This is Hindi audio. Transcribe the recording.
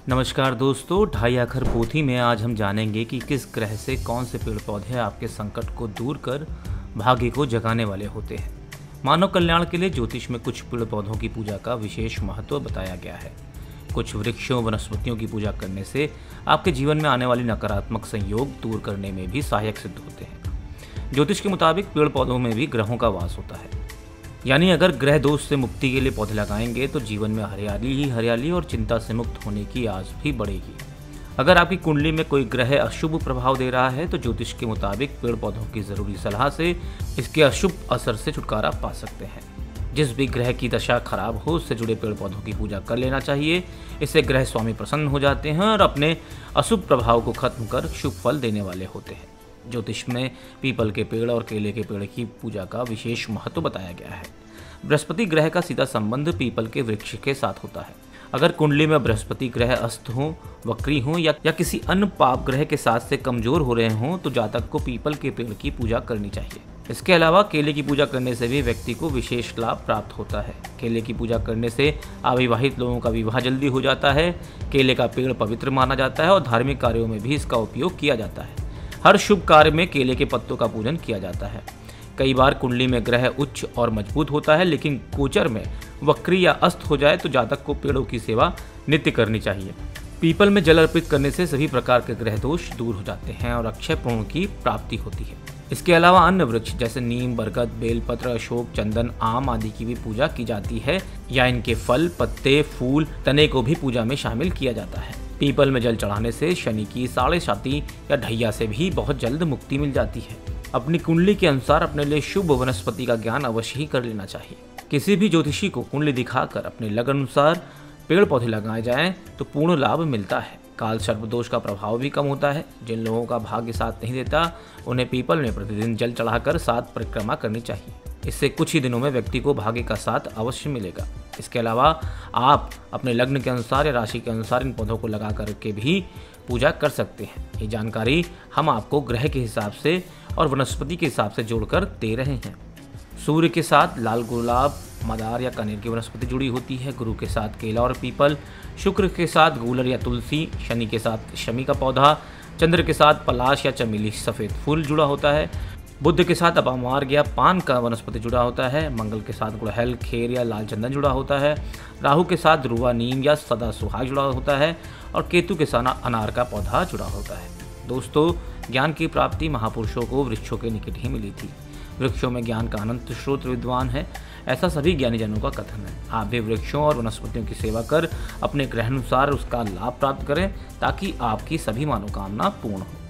नमस्कार दोस्तों, ढाई आखर पोथी में आज हम जानेंगे कि किस ग्रह से कौन से पेड़ पौधे आपके संकट को दूर कर भाग्य को जगाने वाले होते हैं। मानव कल्याण के लिए ज्योतिष में कुछ पेड़ पौधों की पूजा का विशेष महत्व बताया गया है। कुछ वृक्षों वनस्पतियों की पूजा करने से आपके जीवन में आने वाली नकारात्मक संयोग दूर करने में भी सहायक सिद्ध होते हैं। ज्योतिष के मुताबिक पेड़ पौधों में भी ग्रहों का वास होता है, यानी अगर ग्रह दोष से मुक्ति के लिए पौधे लगाएंगे तो जीवन में हरियाली ही हरियाली और चिंता से मुक्त होने की आस भी बढ़ेगी। अगर आपकी कुंडली में कोई ग्रह अशुभ प्रभाव दे रहा है तो ज्योतिष के मुताबिक पेड़ पौधों की जरूरी सलाह से इसके अशुभ असर से छुटकारा पा सकते हैं। जिस भी ग्रह की दशा खराब हो उससे जुड़े पेड़ पौधों की पूजा कर लेना चाहिए। इससे ग्रह स्वामी प्रसन्न हो जाते हैं और अपने अशुभ प्रभाव को खत्म कर शुभ फल देने वाले होते हैं। ज्योतिष में पीपल के पेड़ और केले के पेड़ की पूजा का विशेष महत्व बताया गया है। बृहस्पति ग्रह का सीधा संबंध पीपल के वृक्ष के साथ होता है। अगर कुंडली में बृहस्पति ग्रह अस्त हो, वक्री हो या किसी अन्य पाप ग्रह के साथ से कमजोर हो रहे हों तो जातक को पीपल के पेड़ की पूजा करनी चाहिए। इसके अलावा केले की पूजा करने से भी व्यक्ति को विशेष लाभ प्राप्त होता है। केले की पूजा करने से अविवाहित लोगों का विवाह जल्दी हो जाता है। केले का पेड़ पवित्र माना जाता है और धार्मिक कार्यों में भी इसका उपयोग किया जाता है। हर शुभ कार्य में केले के पत्तों का पूजन किया जाता है। कई बार कुंडली में ग्रह उच्च और मजबूत होता है, लेकिन गोचर में वक्री या अस्त हो जाए तो जातक को पेड़ों की सेवा नित्य करनी चाहिए। पीपल में जल अर्पित करने से सभी प्रकार के ग्रह दोष दूर हो जाते हैं और अक्षय पूर्ण की प्राप्ति होती है। इसके अलावा अन्य वृक्ष जैसे नीम, बरगद, बेलपत्र, अशोक, चंदन, आम आदि की भी पूजा की जाती है या इनके फल, पत्ते, फूल, तने को भी पूजा में शामिल किया जाता है। पीपल में जल चढ़ाने से शनि की साढ़े साती या ढैया से भी बहुत जल्द मुक्ति मिल जाती है। अपनी कुंडली के अनुसार अपने लिए शुभ वनस्पति का ज्ञान अवश्य ही कर लेना चाहिए। किसी भी ज्योतिषी को कुंडली दिखाकर अपने लग्न अनुसार पेड़ पौधे लगाए जाएं तो पूर्ण लाभ मिलता है। काल सर्प दोष का प्रभाव भी कम होता है। जिन लोगों का भाग्य साथ नहीं देता उन्हें पीपल में प्रतिदिन जल चढ़ाकर 7 परिक्रमा करनी चाहिए। इससे कुछ ही दिनों में व्यक्ति को भाग्य का साथ अवश्य मिलेगा। इसके अलावा आप अपने लग्न के अनुसार या राशि के अनुसार इन पौधों को लगा करके भी पूजा कर सकते हैं। ये जानकारी हम आपको ग्रह के हिसाब से और वनस्पति के हिसाब से जोड़कर दे रहे हैं। सूर्य के साथ लाल गुलाब, मदार या कनेर की वनस्पति जुड़ी होती है। गुरु के साथ केला और पीपल, शुक्र के साथ गूलर या तुलसी, शनि के साथ शमी का पौधा, चंद्र के साथ पलाश या चमेली सफ़ेद फूल जुड़ा होता है। बुध के साथ अपामार्ग या पान का वनस्पति जुड़ा होता है। मंगल के साथ गुड़हल, खेर या लाल चंदन जुड़ा होता है। राहु के साथ ध्रुवा, नीम या सदा सुहाग जुड़ा होता है और केतु के साथ अनार का पौधा जुड़ा होता है। दोस्तों, ज्ञान की प्राप्ति महापुरुषों को वृक्षों के निकट ही मिली थी। वृक्षों में ज्ञान का अनंत स्रोत विद्वान है, ऐसा सभी ज्ञानी जनों का कथन है। आप भी वृक्षों और वनस्पतियों की सेवा कर अपने ग्रहानुसार उसका लाभ प्राप्त करें ताकि आपकी सभी मनोकामना पूर्ण हो।